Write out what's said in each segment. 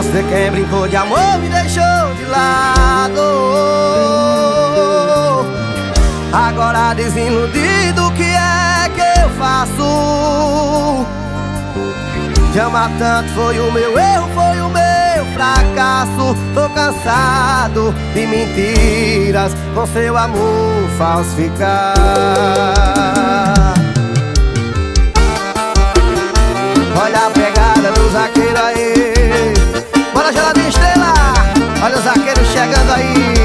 você quem brincou de amor me deixou de lado. Agora desiludido, o que é que eu faço? Te amar tanto foi o meu erro, foi o meu fracasso. Tô cansado de mentiras, com seu amor falsificar. Olha a pegada do zagueiro aí. Bora, geladinha estrela. Olha o zagueiro chegando aí.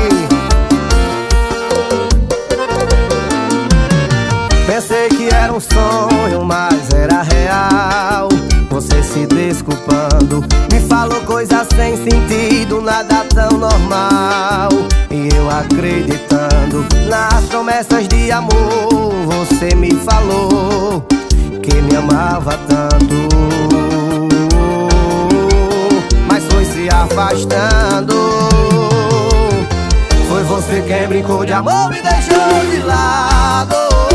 Pensei que era um sonho, mas era real. Você se desculpando, me falou coisas sem sentido, nada tão normal. E eu acreditando nas promessas de amor, você me falou que me amava tanto, mas foi se afastando. Foi você quem brincou de amor, me deixou de lado.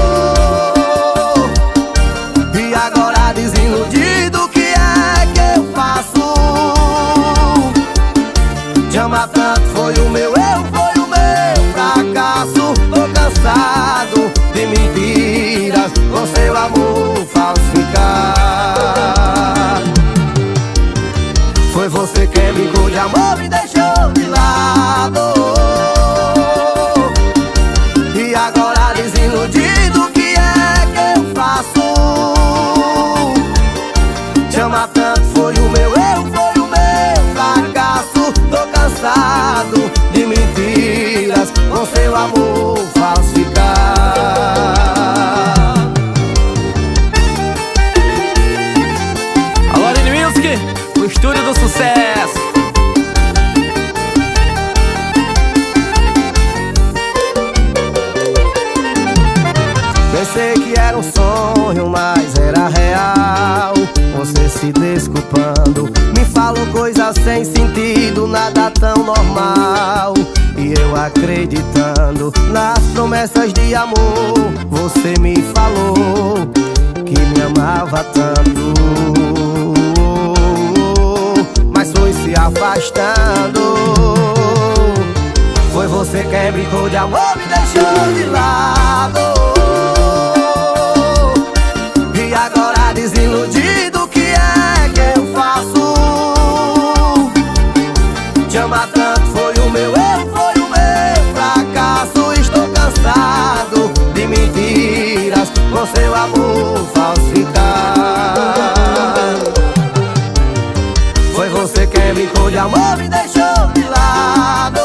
E agora desiludido, o que é que eu faço? Te amar tanto foi o meu erro, foi o meu fracasso. Tô cansado de mentiras, com seu amor falsificar. Foi você quem brincou de amor, me deixou de lado. E agora desiludido, o que é que eu faço? Te amar tanto foi o meu erro, foi o meu fracasso. Tô cansado de mentiras, com seu amor falsificar. Alô, Aline Music, o estúdio do sucesso. Pensei que era um sonho, mas era real. Você se desculpando, me falou coisas sem sentido, nada tão normal. E eu acreditando nas promessas de amor, você me falou que me amava tanto, mas foi se afastando. Foi você quem brincou de amor, me deixou de lado. E agora desiludido, o que é que eu faço? Te amar tanto foi o meu erro, foi o meu fracasso. Estou cansado de mentiras, com seu amor falsificar. Foi você quem brincou de amor, me deixou de lado.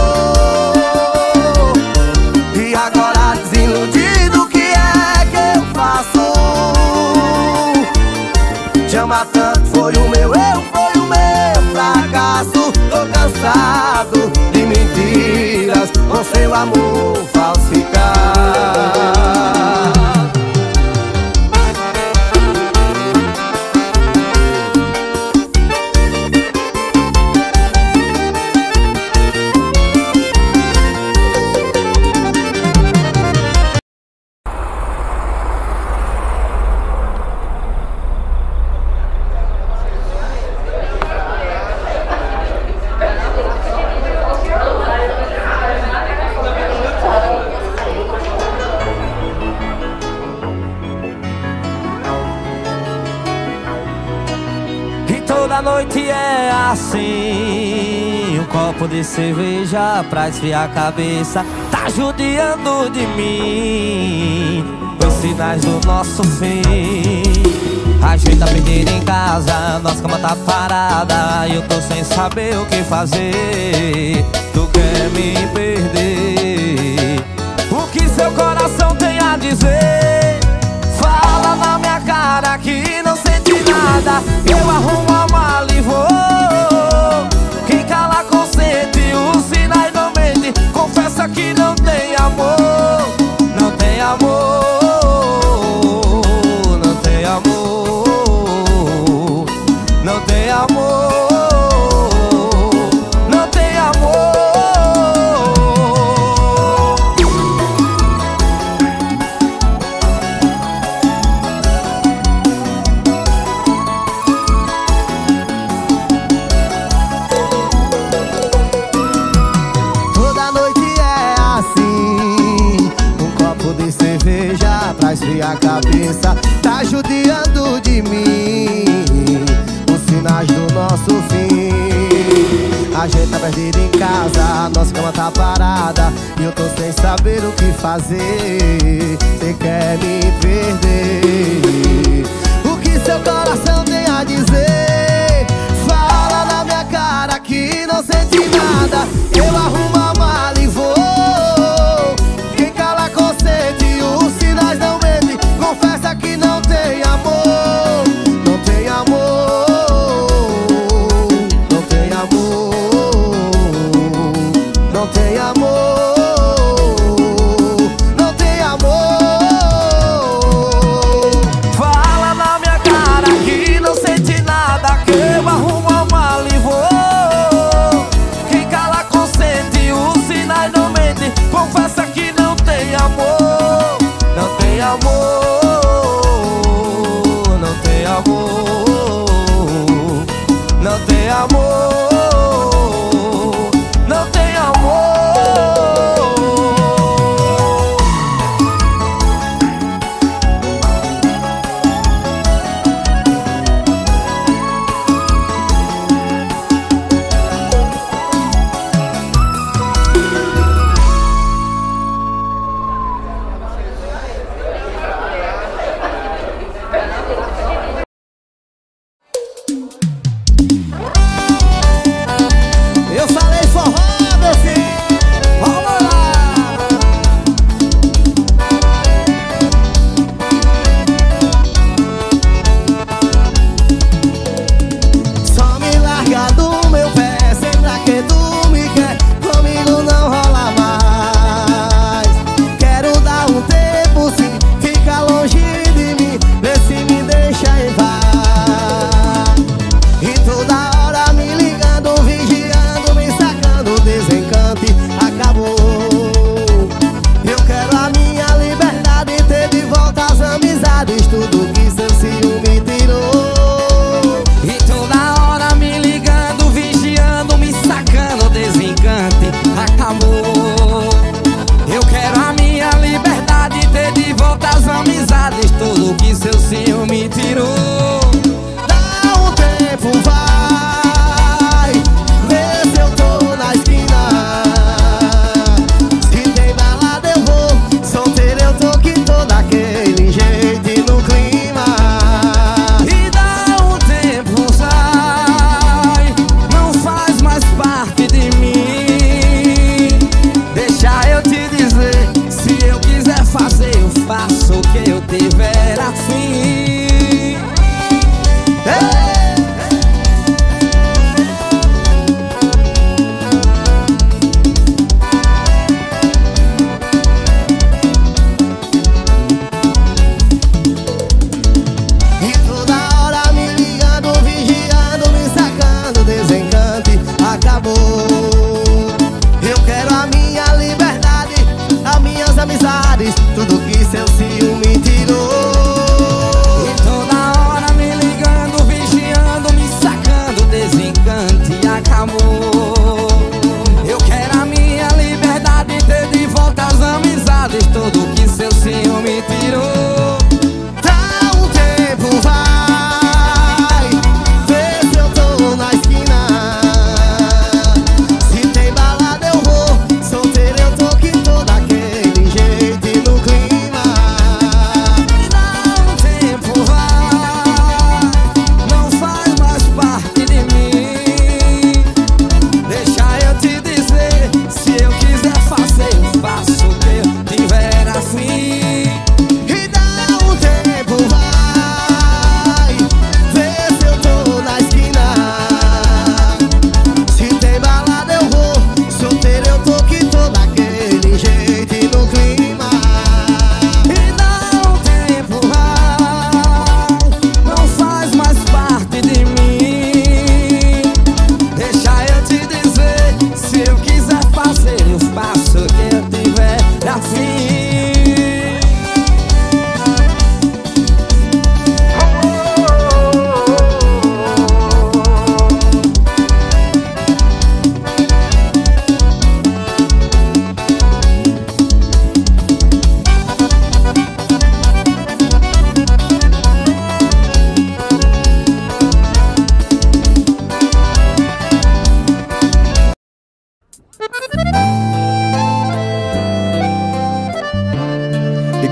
E agora desiludido, o que é que eu faço? Te amar tanto foi o meu erro, foi o meu fracasso. Tô cansado de mentiras, com seu amor falsificar. Toda noite é assim, um copo de cerveja pra esfriar a cabeça tá judiando de mim. Os sinais do nosso fim. Ajeita a peneira em casa, nossa cama tá parada e eu tô sem saber o que fazer. Tu quer me perder? O que seu coração tem a dizer? Fala na minha cara que não sente nada. Eu arrumo a mala e vou. Quem cala consente, os sinais não mente. Confessa que não tem amor. Não tem amor. Não tem amor. Não tem amor. Não tem amor. minha cabeça, tá judiando de mim. Os sinais do nosso fim. A gente tá perdido em casa, nossa cama tá parada e eu tô sem saber o que fazer. Cê quer me perder? O que seu coração tem a dizer? Fala na minha cara que não sente nada. Eu arrumo a mala e vou. Quem cala consente, os sinais não mentem. Confessa que não tem amor. Não tem amor. Não tem amor. Não tem amor. Não tem amor. Fala na minha cara que não sente nada, que eu arrumo a mala e vou. Quem cala consente, os sinais não mentem. Confessa que não tem amor. Não tem amor. Não tem amor. Não tem amor. Não tem amor. Eu falei forró, meu filho. Vamos lá. Só me larga do meu pé, sei pra que tu me quer. Comigo não rola mais. Quero dar um tempo, sim, fica longe de mim. Vê se me deixa em paz. E toda hora me ligando, vigiando, me sacando, desencante, acabou. Eu quero a minha liberdade, ter de volta as amizades, tudo que seu ciúme tirou. E toda hora me ligando, vigiando, me sacando, desencante, acabou. Eu quero a minha liberdade, ter de volta as amizades, tudo que seu ciúme tirou. Dá um tempo, vai, vê se eu tô na esquina. Se tem balada eu vou, solteiro eu tô que tô daquele jeito e no clima. E dá um tempo, sai, não faz mais parte de mim. Deixa eu te dizer, se eu quiser fazer eu faço o que eu tiver afim. Ei,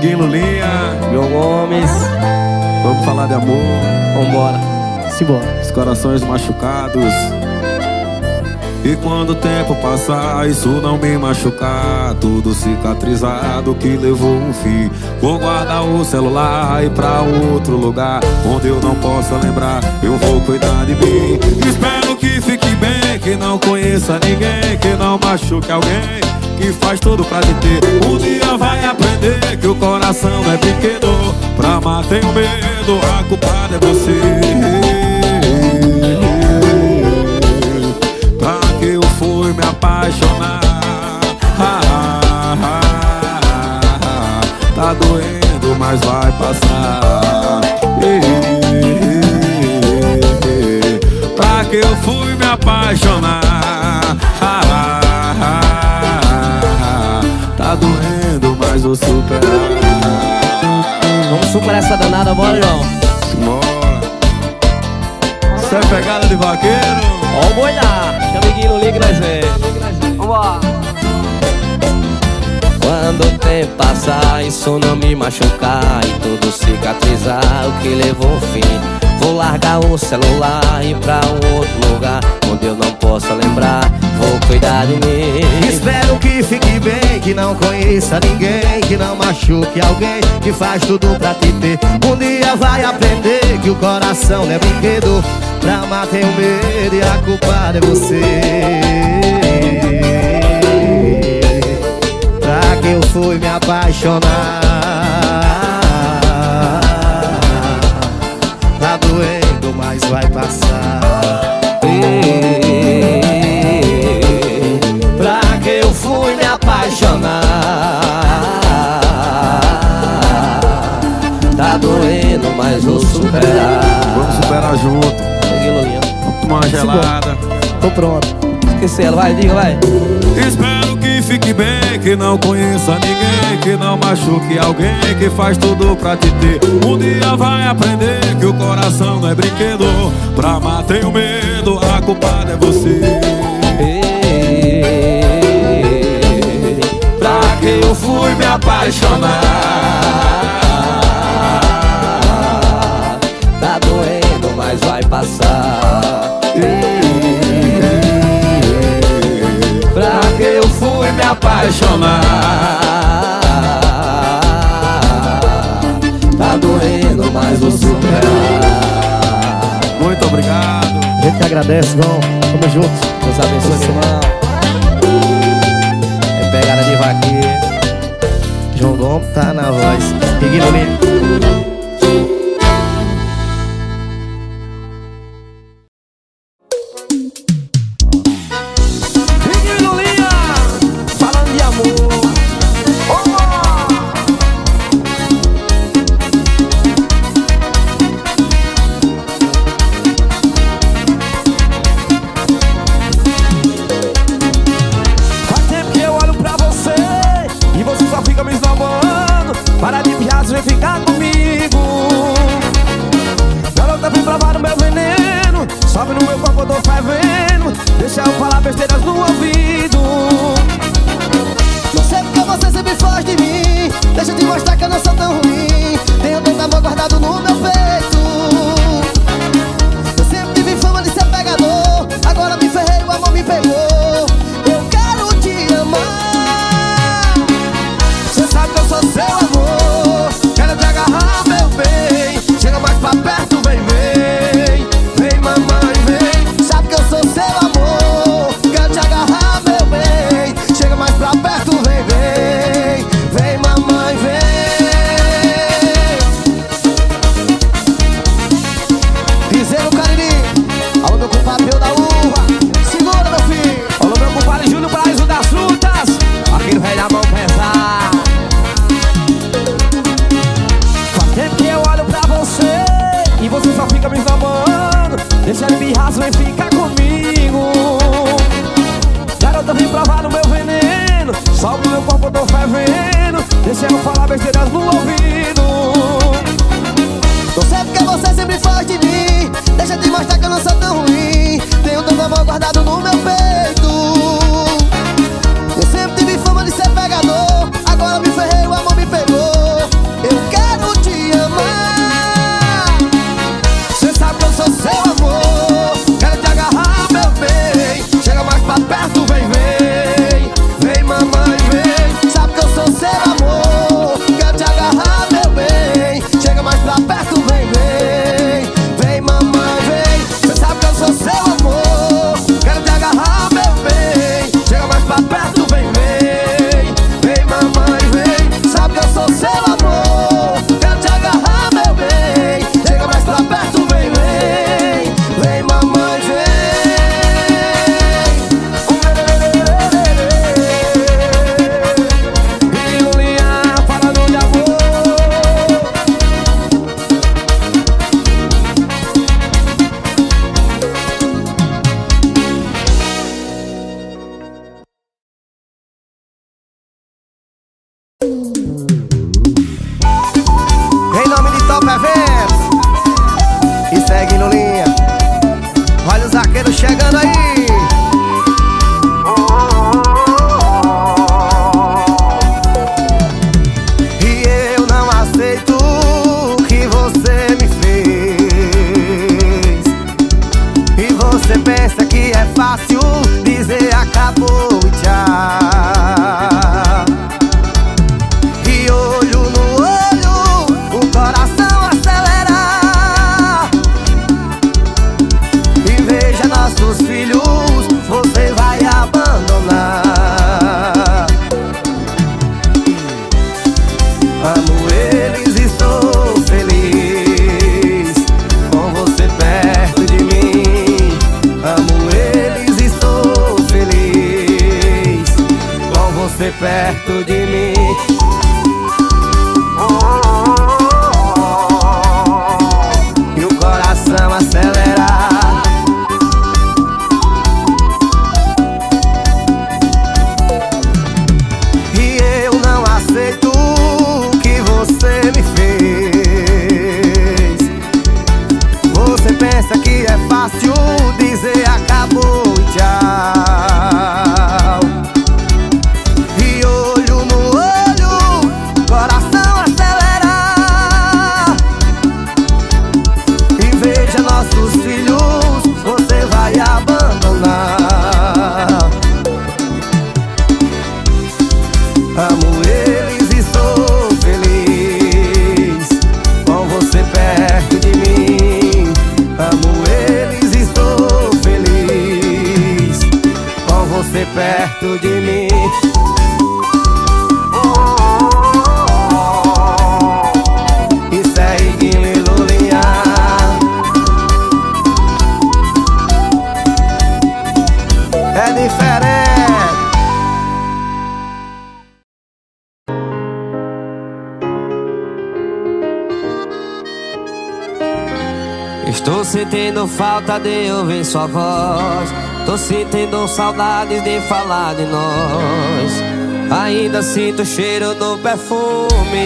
Amiguinho Lulinha, João Gomes. vamos falar de amor. Vambora. Simbora. Os corações machucados. E quando o tempo passar, isso não me machucar, tudo cicatrizado que levou um fim. Vou guardar o celular e ir pra outro lugar onde eu não possa lembrar, eu vou cuidar de mim. Espero que fique bem, que não conheça ninguém, que não machuque alguém, que faz tudo pra te ter. Um dia vai aprender que o coração não é brinquedo. Pra amar tenho medo, a culpada é você. Pra que eu fui me apaixonar? Tá doendo, mas vai passar. Pra que eu fui me apaixonar? Tá doendo, mas vou superar. Vamos superar essa danada, bora, João. Bora. Isso é pegada de vaqueiro. Ó o boi lá. Chama Amiguinho Lulinha que nós vem. Vambora. Quando o tempo passar, isso não me machucar e tudo cicatrizar, o que levou o fim. Vou largar o celular e ir pra outro lugar onde eu não possa lembrar, vou cuidar de mim. Espero que fique bem, que não conheça ninguém, que não machuque alguém, que faz tudo pra te ter. Um dia vai aprender que o coração não é brinquedo. Pra amar tenho medo e a culpada é você. Pra que eu fui me apaixonar? Tá doendo, mas vai passar. Pra que eu fui me apaixonar? Tá doendo, mas vou superar. Vamos superar junto. Vamos tomar uma gelada. Tô pronto. Esqueci ela, vai, diga, vai. Espero que fique bem, que não conheça ninguém, que não machuque alguém, que faz tudo pra te ter. Um dia vai aprender que o coração não é brinquedo. Pra amar tenho medo, a culpada é você. Pra que eu fui me apaixonar? Tá doendo, mas vai passar. Pra que eu fui me apaixonar? Tá doendo, mas vou superar. Muito obrigado. A gente que agradece, João. Tamo junto. Deus abençoe, irmão. É pegada de vaqueiro. João Gomes tá na voz. Ignorante. Você pensa que é fácil dizer acabou e tchau. E olho no olho, o coração acelera. E veja nossos filhos, você vai abandonar. Amo eles e sou feliz com você perto de mim. Amo eles e sou feliz com você perto de mim. E o coração acelera. E eu não aceito o que você me fez. Você pensa que é fácil dizer acabou e tchau. E olho no olho, coração acelera. E veja nossos filhos, você vai abandonar. Amo eles e sou feliz com você perto de mim. Amo eles e sou feliz com você perto de mim. Isso é Iguinho e Lulinha. É diferente. Estou sentindo falta de ouvir sua voz. Tô sentindo saudades de falar de nós. Ainda sinto o cheiro do perfume.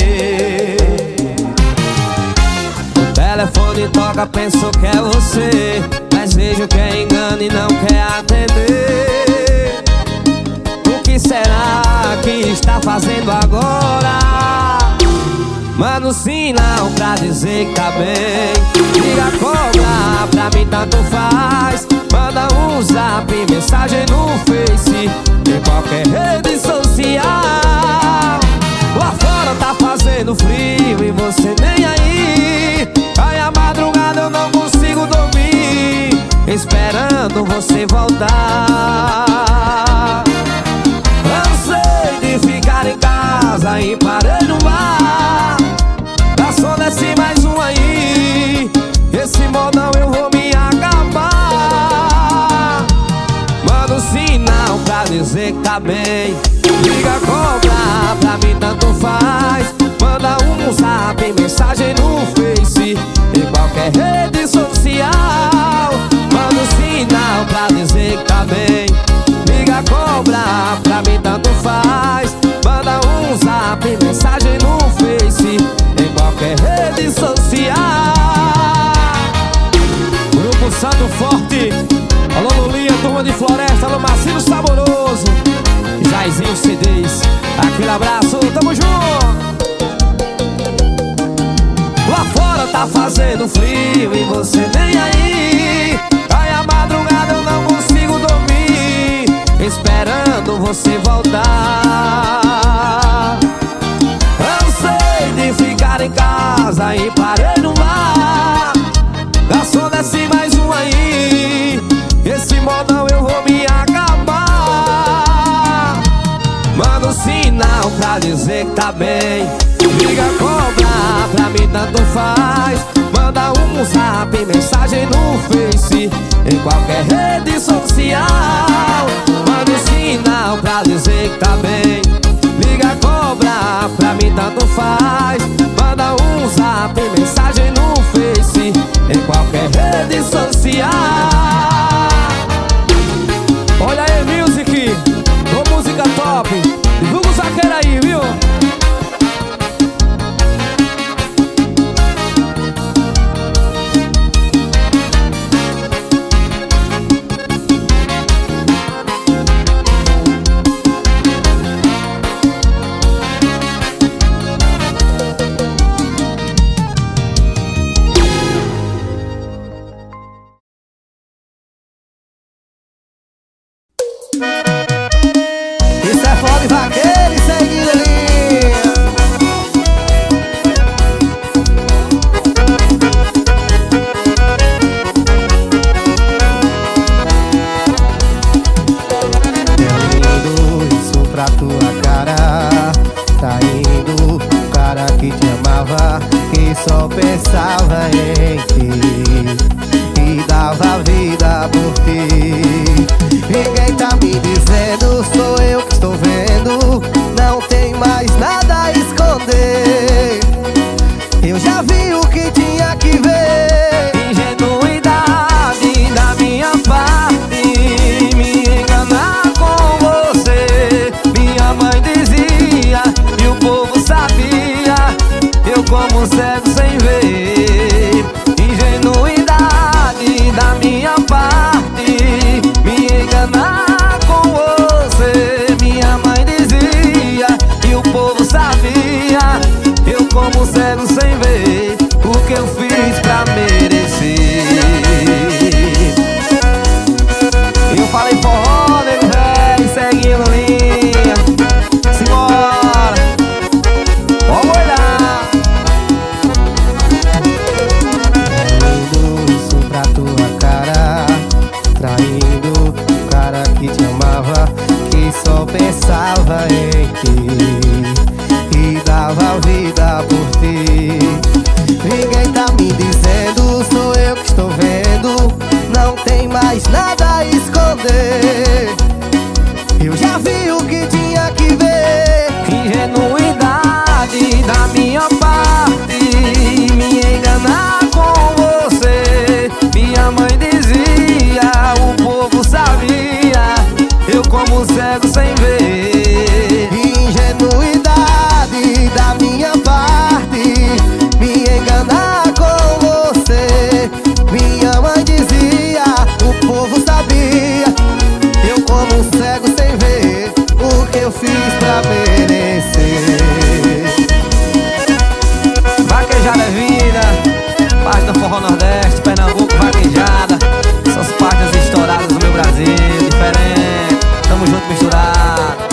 O telefone toca, penso que é você, mas vejo que é engano e não quer atender. O que será que está fazendo agora? Manda um sinal pra dizer que tá bem. Liga, cobra, pra mim tanto faz. Manda um zap, mensagem no Face, em qualquer rede social. Lá fora tá fazendo frio e você nem aí. Aí a madrugada eu não consigo dormir, esperando você voltar. Cansei de ficar em casa e parei no bar. Só desce mais um aí. Esse modão eu vou me acabar. Manda um sinal pra dizer que tá bem. Liga, cobra, pra mim tanto faz. Manda um zap, mensagem no Face, em qualquer rede social. Manda um sinal pra dizer que tá bem. Liga, cobra, pra mim tanto faz. Manda um zap, mensagem no Face, em qualquer rede social. Grupo Santo Forte. Alô Lulinha, turma de Floresta. Alô Marcinho Saboroso, Jairzinho CDs. Aquele abraço, tamo junto. Lá fora tá fazendo frio e você nem aí. Aí a madrugada eu não consigo dormir, esperando você voltar. Cansei de ficar em casa e parei no bar. Garçom, desce mais um aí. Esse modão eu vou me acabar. Manda um sinal pra dizer que tá bem. Liga, cobra, pra mim tanto faz. Manda um zap, mensagem no Face, em qualquer rede social. Manda um sinal pra dizer que tá bem. Liga, cobra, pra mim tanto faz. Manda um zap, mensagem no Face, em qualquer rede social. Olha aí, music, ô música top. Divulga o zaqueiro aí, viu? mais nada a esconder. Eu já vi o que tinha que ver. Ingenuidade da minha parte, me enganar com você. Minha mãe dizia, o povo sabia, eu como cego sem ver. Ingenuidade da minha parte, me enganar com você. Minha mãe dizia, o povo sabia, eu como cego sem ver o que eu fiz pra merecer. Vaquejada é vida, parte do forró nordeste, Pernambuco, vaquejada. Essas partes estouradas do meu Brasil, diferente, tamo junto, misturado.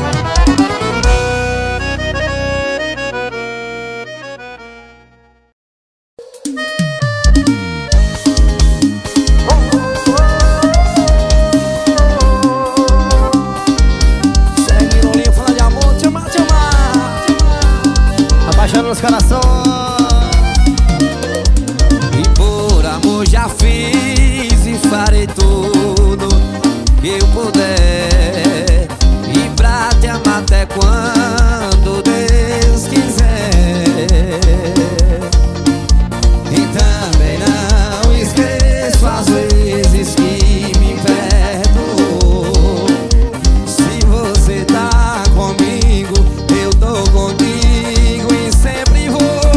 Segue no linho, falando de amor, te amar, te amar. Abaixando os corações. E por amor já fiz e farei tudo que eu puder. E pra te amar até quando Deus quiser. E também não esqueço as vezes que me perdoou. Se você tá comigo, eu tô contigo e sempre vou.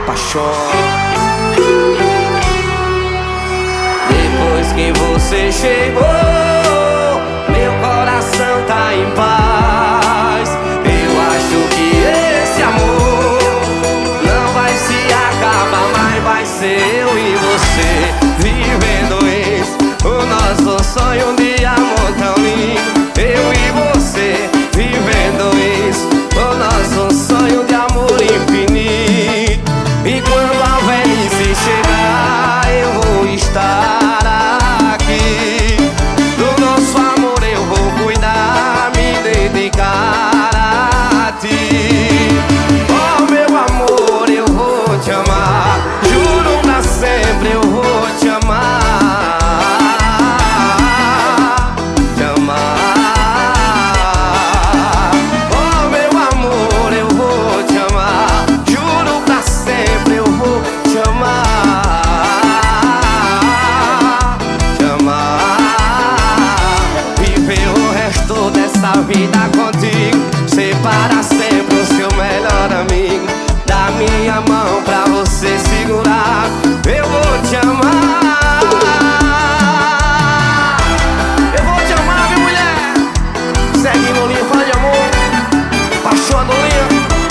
Paixão. Depois que você chegou, meu coração tá em paz. Eu acho que esse amor não vai se acabar, mas vai ser eu e você vivendo isso, o nosso sonho, um dia amor tão lindo. Eu e você vivendo isso, o nosso sonho de amor infinito. E quando a velhice chegar, eu vou estar aqui. Do nosso amor eu vou cuidar, me dedicar a ti. Oh meu amor, eu vou te amar, juro pra sempre eu vou te amar. Te amar. Oh meu amor, eu vou te amar, juro pra sempre eu vou te amar. Te amar. Viver o resto dessa vida contigo, ser para sempre o seu melhor amigo. Da minha mão pra você segurar, eu vou te amar. Eu vou te amar, minha mulher. Segue no linha, fala de amor. Paixão do linha.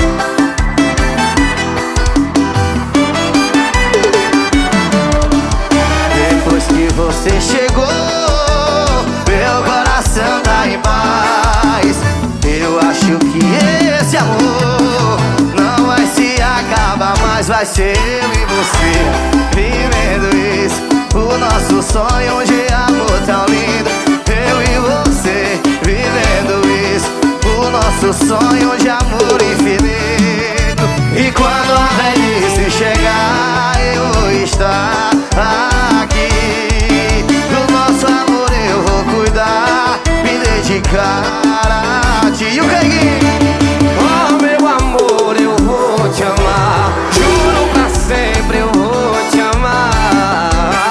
Depois que você chegou, meu coração tá em paz. Eu acho que esse amor não vai se acabar, mas vai ser eu e você vivendo isso, o nosso sonho, um dia amor tão lindo. Eu e você vivendo isso, o nosso sonho de amor infinito. E quando a velhice chegar, eu vou estar aqui. Do nosso amor eu vou cuidar, me dedicar a ti. E o Canguinho? Oh meu amor, eu vou te amar, juro pra sempre eu vou te amar.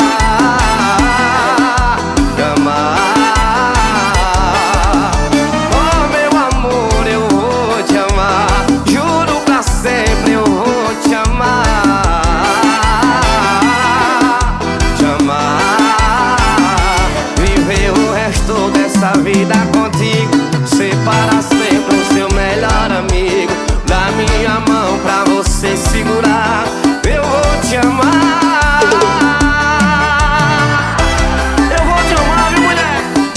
Te amar. Oh meu amor, eu vou te amar, juro pra sempre eu vou te amar. Te amar. Viver o resto dessa vida contigo, ser para sempre o seu melhor amigo. Da minha mão pra você segurar, eu vou te amar. Eu vou te amar, viu, mulher?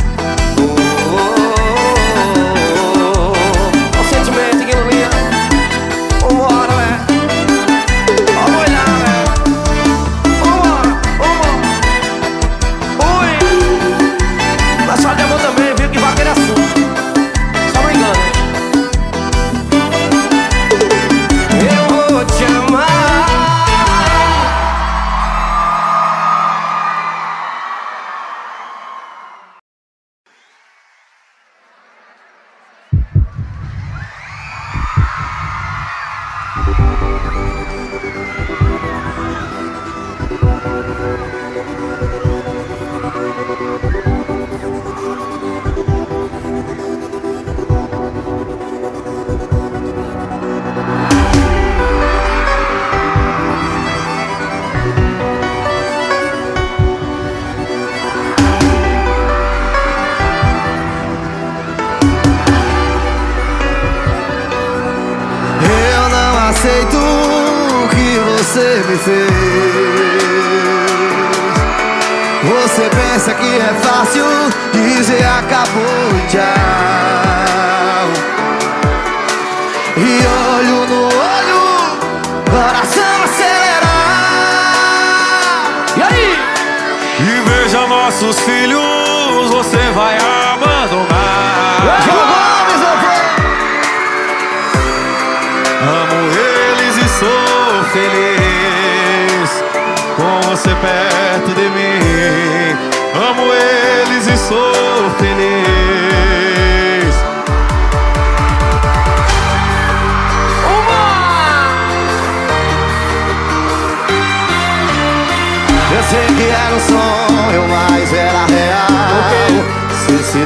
O sentimento que não linha. Vambora, né? Vamos olhar, né? Vambora, vambora. Oi. Mas só de amor também, viu, que vaqueiro é assunto. Só não engana. Eu vou te amar. Eu não aceito o que você me fez. Você pensa que é fácil dizer acabou e tchau. E olho no olho, coração acelerar. E aí? E veja nossos filhos, você vai abandonar. Amo eles e sou feliz com você perto de mim. Amo eles e sou feliz. Eu sei que era um sonho, mas era real. Você se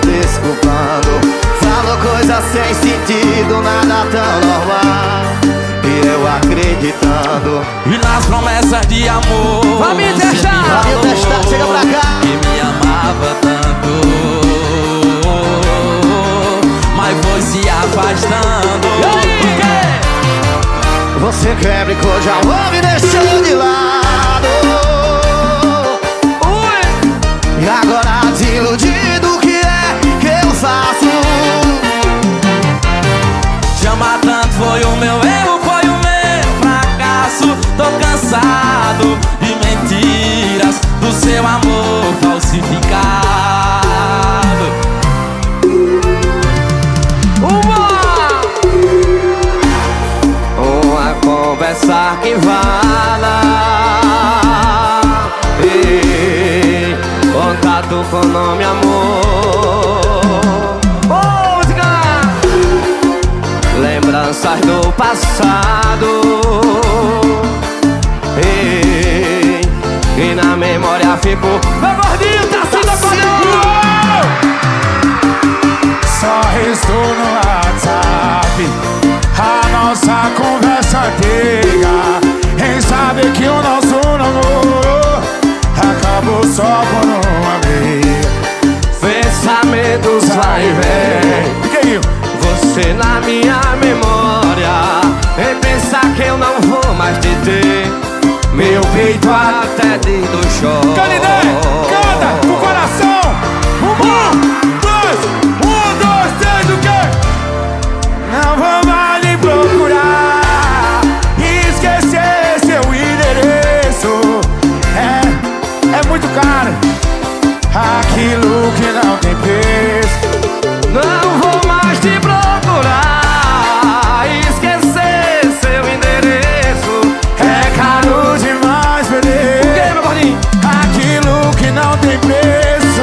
desculpando, falou coisas sem sentido, nada tão normal. E eu eu acreditando. E nas promessas de amor vai me testar, chega pra cá. Que me amava tanto, mas foi se afastando. E aí, você quer brincou de amor, me deixou de lado. E agora desiludido, o que é que eu faço? Te amar tanto foi o meu erro, foi o meu fracasso. Tô cansado de mentiras, do seu amor falsificado. Uma conversa arquivada, contato com nome amor. Música! Lembranças do passado, e na memória ficou meu gordinho, tá se decorando. Só restou no WhatsApp a nossa conversa antiga, em saber que o nosso namoro acabou só por uma vez. Pensamentos vai e vem, você na minha memória, em pensar que eu não vou mais te ter, meu peito até de do choro. Canidé, canta o coração. Um, dois, três, o quê? Não vou mais lhe procurar e esquecer seu endereço. É muito caro aquilo que não tem preço. Não vou mais te procurar e esquecer seu endereço. É caro demais perder. O que, meu gordinho? Aquilo que não tem preço.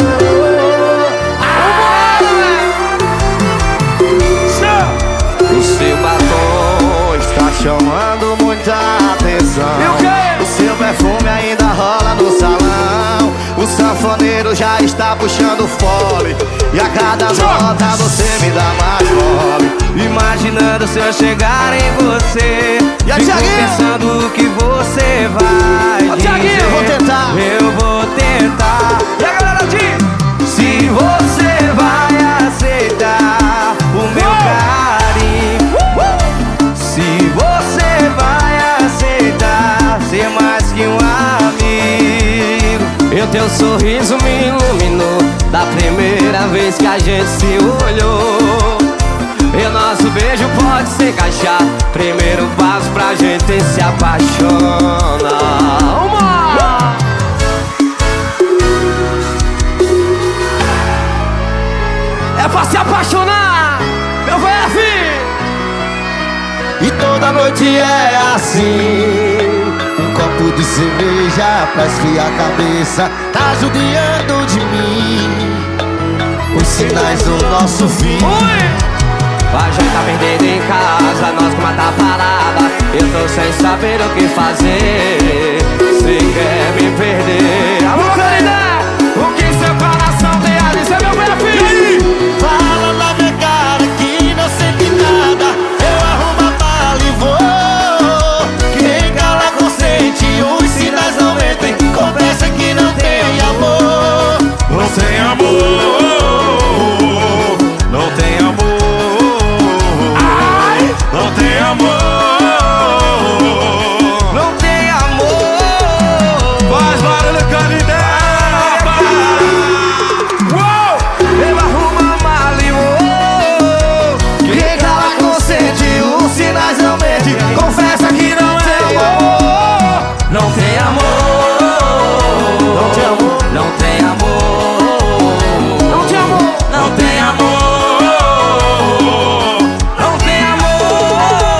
O seu batom está chamando muita atenção. E o quê? O seu perfume ainda rola no salão. O sanfoneiro já está puxando fole, e a cada nota você me dá mais mole. Imaginando se eu chegar em você, e a fico Thiaguinho? pensando o que você vai Ô, Thiaguinho, dizer. eu vou tentar. Eu vou tentar. E a galera diz: se você vai aceitar o meu carinho, se você vai aceitar ser mais que um amigo. E teu sorriso me iluminou da primeira vez que a gente se olhou. E nosso beijo pode se encaixar, primeiro passo pra gente se apaixonar. Uma! É pra se apaixonar, meu VF! E toda noite é assim, um copo de cerveja pra esfriar a cabeça tá judiando de mim. Os sinais do nosso fim. A gente tá perdendo em casa, nós com uma tá parada. Eu tô sem saber o que fazer. Cê quer me perder? Alô, Canidé! O que seu coração tem a dizer, meu VF? Fala na minha cara que não sente nada, eu arrumo a bala e vou. Quem cala consente, os sinais não mentem, confessa que não tem amor. Não tem amor, não tem amor. Não tem amor, Não tem amor. faz barulho, Canidé. Eu arrumo a mala e vou. Quem cala consente, os sinais não mentem, confessa que não tem amor. Não tem amor. Não tem amor. Não tem amor. Não tem amor. Não tem amor. Não tem amor.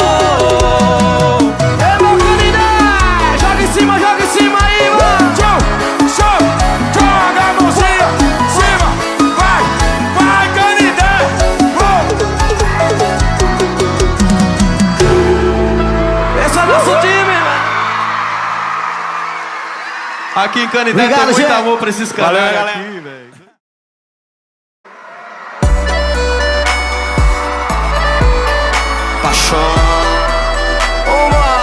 É meu Canidé. Joga em cima aí, mano. Joga a mãozinha, cima, vai, Canidé. Esse é o nosso time, mano. Aqui em Canidé Obrigado, tem muito gente. amor pra esses caras. Valeu, galera. Aqui, velho. Paixão. Uma.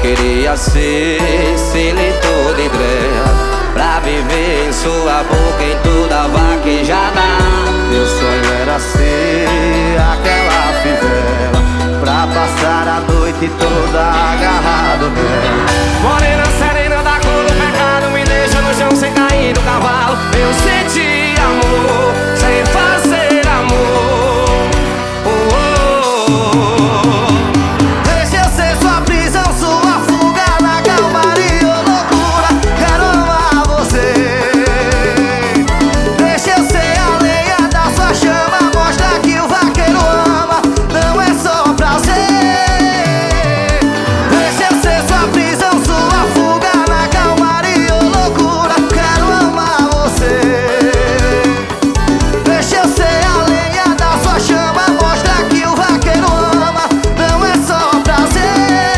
queria ser seletor de ideia, pra viver em sua boca em toda vaquejada. Meu sonho era ser aquela fivela, pra passar a noite toda agarrado nela. Morena serena da cor do pecado, me deixa no chão sem cair do cavalo. Eu senti amor sem fazer amor. Oh, oh, oh. Deixa eu ser sua prisão, sua fuga, na calmaria ou loucura. Quero amar você. Deixa eu ser a lenha da sua chama, mostra que o vaqueiro ama, não é só prazer. Deixa eu ser sua prisão, sua fuga, na calmaria ou loucura. Quero amar você. Deixa eu ser a lenha da sua chama, mostra que o vaqueiro ama, não é só prazer.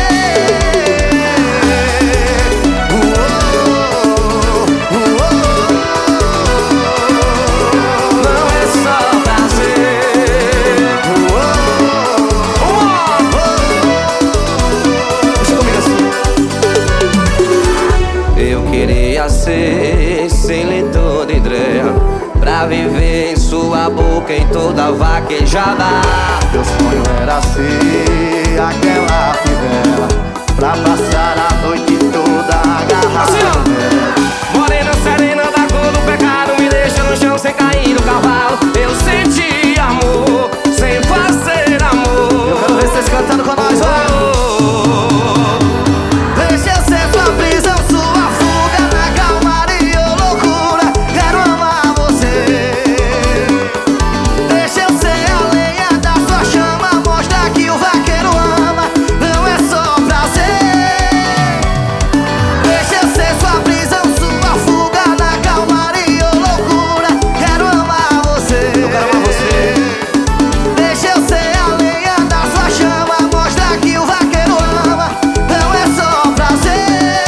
Não é só prazer. Deixa comigo assim. Eu queria ser seletor de ideia, pra viver em sua boca em toda vaquejada. Meu sonho era ser aquela fivela, pra passar a noite toda agarrado nela. Morena serena da cor do pecado, me deixa no chão sem cair do cavalo. Eu senti amor sem fazer amor. Eu quero ver vocês cantando com nós, ó. Deixa eu ser sua prisão, sua fuga, na calmaria ou loucura. Quero amar você. Deixa eu ser a lenha da sua chama, mostra que o vaqueiro ama, não é só prazer. Deixa eu ser sua prisão, sua fuga, na calmaria ou loucura. Quero amar você. Eu quero amar você. Deixa eu ser a lenha da sua chama, mostra que o vaqueiro ama, não é só prazer.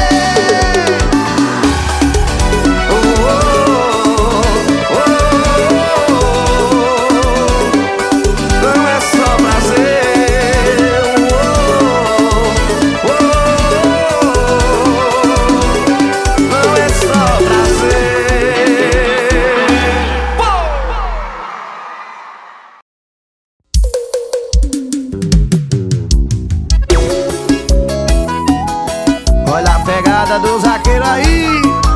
Oh, oh, oh, oh. Não é só prazer. Oh, oh, oh. Não é só prazer. Olha a pegada do zaqueiro aí.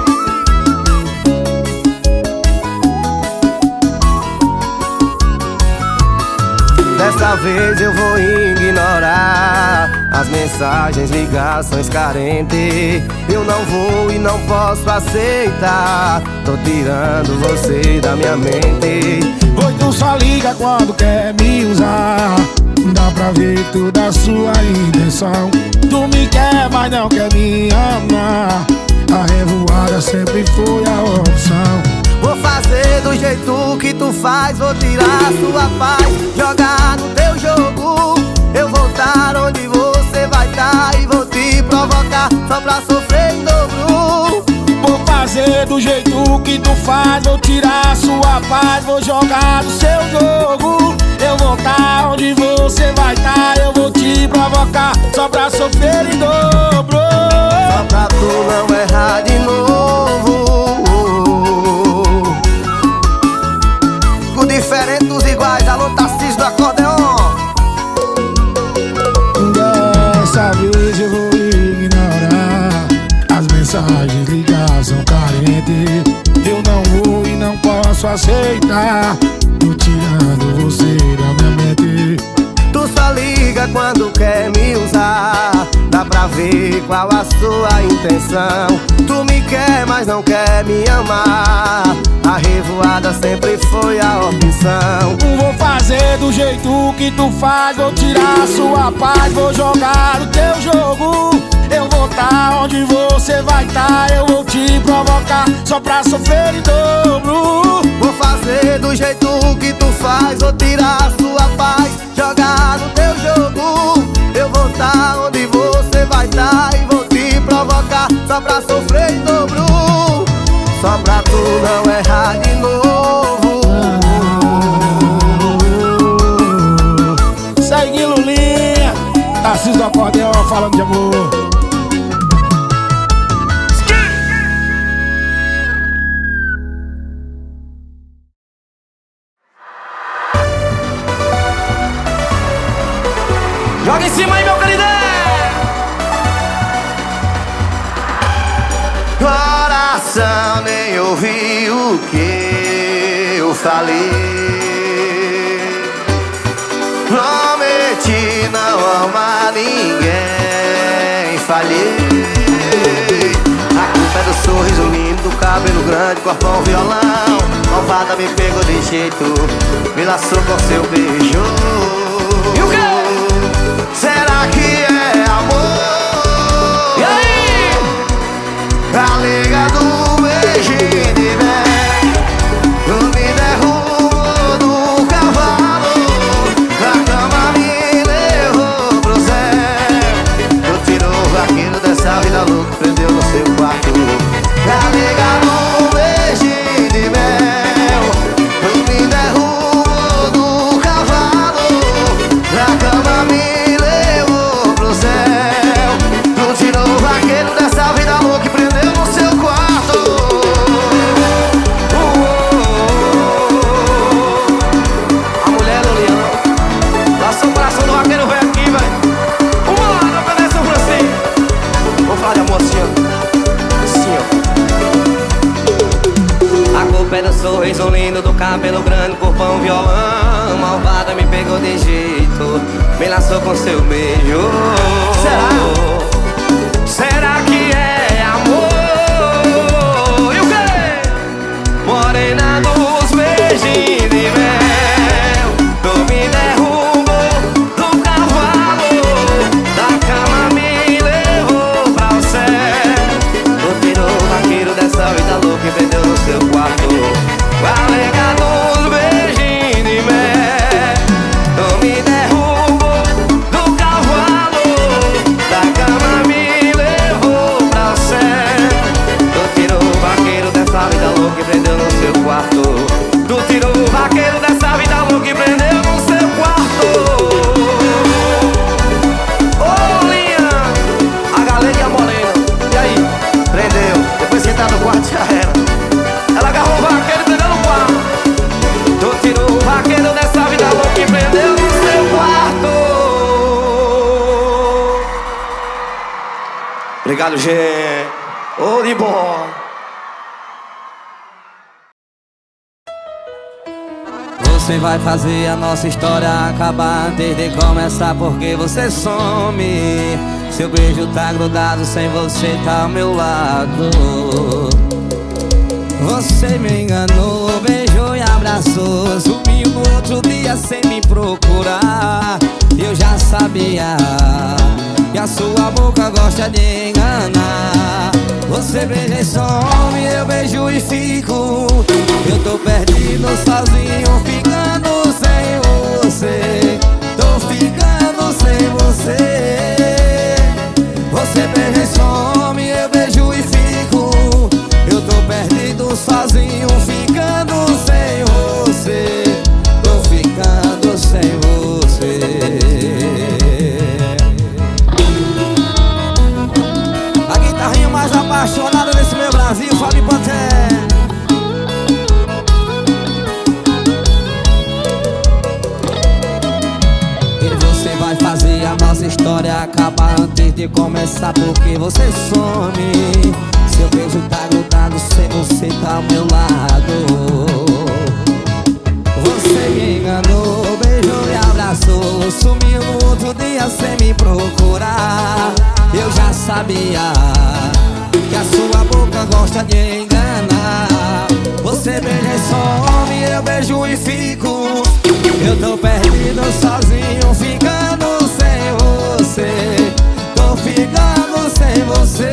Dessa vez eu vou ignorar as mensagens, ligações carentes. Eu não vou e não posso aceitar. Tô tirando você da minha mente. Pois tu só liga quando quer me usar. Dá pra ver toda a sua intenção. Tu me quer, mas não quer me amar. A revoada sempre foi a opção. Vou fazer do jeito que tu faz, vou tirar sua paz, jogar no teu jogo. Eu vou estar onde você vai estar e vou te provocar só pra sofrer em dobro. Vou fazer do jeito que tu faz, vou tirar sua paz, vou jogar no seu jogo. Eu vou estar onde você vai estar, eu vou te provocar só pra sofrer em dobro. Só pra tu não errar de novo. Com diferentes dos iguais, alô Tarcísio do acordeon. Dessa vez eu vou ignorar as mensagens, ligação carente. Eu não vou e não posso aceitar. Tô tirando você da minha mente. Tu só liga quando quer me usar. Dá pra ver qual a sua intenção. Tu me quer, mas não quer me amar. A revoada sempre foi a opção. Vou fazer do jeito que tu faz, vou tirar sua paz, vou jogar o teu jogo. Eu vou estar onde você vai estar, eu vou te provocar só pra sofrer em dobro. Vou fazer do jeito que tu faz, vou tirar sua paz, jogar no teu jogo. Eu vou estar onde você vai estar e vou te provocar só pra sofrer em dobro. Só pra tu não errar de novo. Segue Lulinha, Tarcísio do acordeon falando de amor. do que eu falei. Prometi não amar ninguém, falhei. A culpa é do sorriso lindo, do cabelo grande, corpão, violão. Malvada me pegou de jeito, me laçou com seu beijo. E o quê? Será que é amor? E aí? A liga do beijinho de mel me derrubou do cavalo, na cama me levou pro céu. Tu tirou o vaqueiro dessa vida louca, prendeu no seu quarto. A liga do beijinho de mel me derrubou do cavalo, na cama me levou pro céu. Tu tirou o vaqueiro dessa vida louca e prendeu no seu quarto. A mulher do leão laçou o coração do vaqueiro, velho aqui, velho. Uma hora pra ver São Francisco. Vou falar de amor assim, ó. Assim, ó. A culpa é do sorriso lindo, do cabelo grande, corpão, violão. Malvada me pegou de jeito, me laçou com seu beijo. Será que é amor? E o quê? Morena dos beijinhos de mel, tu me derrubou do cavalo, da cama me levou pra o céu. Tu tirou o vaqueiro dessa vida louca e prendeu no seu quarto. Alega dos beijinhos de mel, tu me derrubou do cavalo, da cama me levou pra o céu. Tu tirou o vaqueiro dessa vida louca e prendeu no seu quarto. Tu tirou o vaqueiro dessa vida louca e prendeu no seu quarto. Ô, linha, a galera e a morena. E aí? Prendeu. Depois que tá no quarto já era. Ela agarrou o vaqueiro e prendeu no quarto. Tu tirou o vaqueiro dessa vida louca e prendeu no seu quarto. Obrigado, gente. Ô, de boa. Você vai fazer a nossa história acabar antes de começar, porque você some. Seu beijo tá grudado, sem você tá ao meu lado. Você me enganou, beijou e abraçou, sumiu no outro dia sem me procurar. Eu já sabia que a sua boca gosta de enganar. Você beija e some, eu beijo e fico. Eu tô perdido sozinho, ficando sem você. Tô ficando sem você. Você beija e some, eu beijo e fico. Eu tô perdido sozinho, ficando sem você. Tô ficando sem você. A guitarrinha mais apaixonada desse meu Brasil, Fábio Panté. E você vai fazer a nossa história acabar antes de começar, porque você some. Seu beijo tá grudado, sem você tá ao meu lado. Você me enganou, beijou e abraçou, sumiu no outro dia sem me procurar. Eu já sabia que a sua boca gosta de enganar. Você beija e some, eu beijo e fico. Eu tô perdido sozinho, ficando sem você. Tô ficando sem você.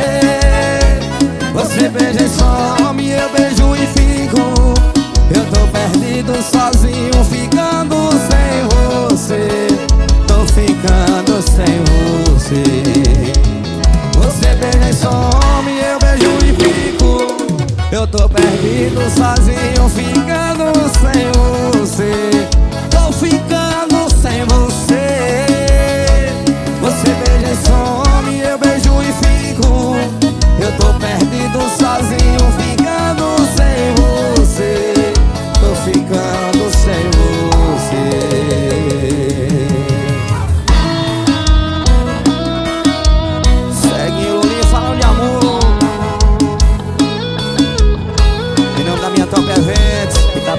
Você beija e some, eu beijo e fico. Eu tô perdido sozinho, ficando sem você. Tô ficando sem você. Você beija e some, eu beijo e fico. Eu tô perdido sozinho, ficando sem você. Tô ficando sem você. Você beija e some, eu beijo e fico. Eu tô perdido sozinho,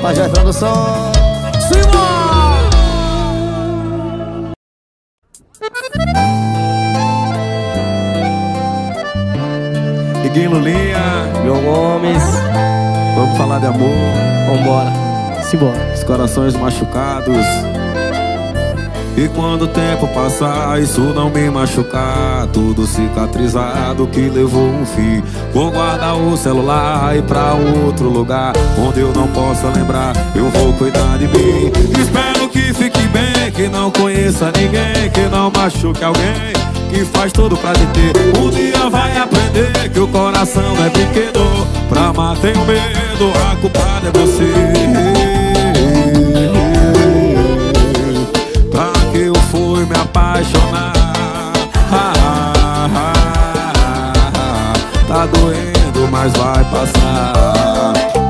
Tapajós Produção. Iguinho Lulinha, João Gomes. vamos falar de amor. Vambora. Simbora. Os corações machucados. E quando o tempo passar, isso não me machucar, tudo cicatrizado que levou um fim. Vou guardar o celular e ir pra outro lugar onde eu não possa lembrar, eu vou cuidar de mim. Espero que fique bem, que não conheça ninguém, que não machuque alguém, que faz tudo pra te ter. Um dia vai aprender que o coração não é brinquedo. Pra amar tenho medo, a culpada é você. Pra que eu fui me apaixonar? Tá doendo, mas vai passar.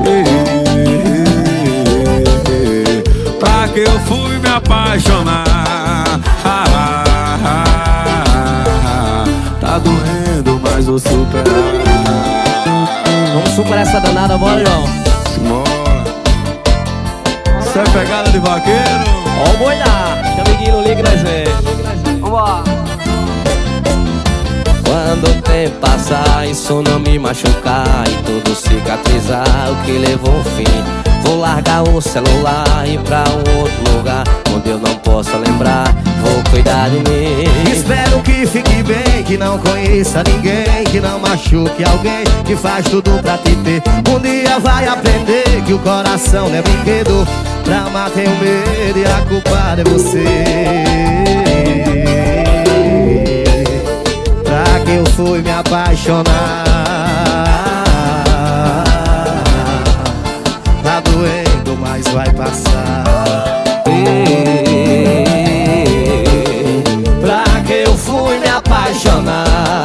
Pra que eu fui me apaixonar? Tá doendo, mas vou superar. Vamos superar essa danada, bora, João. Simbora. Isso é pegada de vaqueiro. Ó o boi lá. Chama Iguinho Lulinha que nós vem. Vambora. Quando o tempo passar, isso não me machucar e tudo cicatrizar, o que levou o fim. Vou largar o celular e ir pra um outro lugar onde eu não possa lembrar, vou cuidar de mim. Espero que fique bem, que não conheça ninguém, que não machuque alguém, que faz tudo pra te ter. Um dia vai aprender que o coração não é brinquedo. Pra amar tenho medo e a culpada é você. Pra que eu fui me apaixonar? Tá doendo, mas vai passar. Pra que eu fui me apaixonar?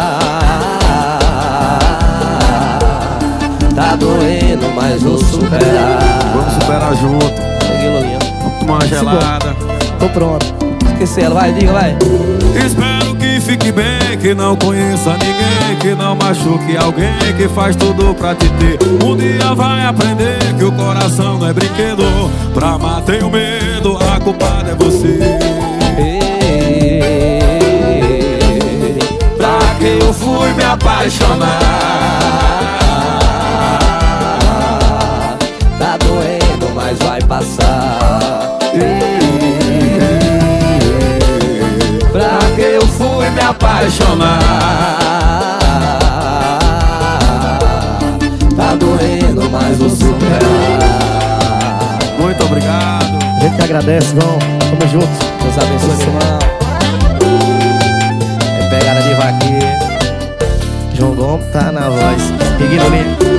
Tá doendo, mas vou superar. Vamos superar junto. Vamos tomar uma gelada. Tô pronto. Esqueci ela, vai, diga, vai. Espero que fique bem, que não conheça ninguém, que não machuque alguém, que faz tudo pra te ter. Um dia vai aprender que o coração não é brinquedo. Pra amar tenho medo, a culpada é você. Pra que eu fui me apaixonar? Tá doendo, mas vai passar. Pra que eu fui me apaixonar? Tá doendo, mas vou superar. Muito obrigado. A gente que agradece, João. Tamo junto. Deus abençoe, meu irmão. É pegada de vaqueiro. João Gomes tá na voz. Iguinho Lulinha.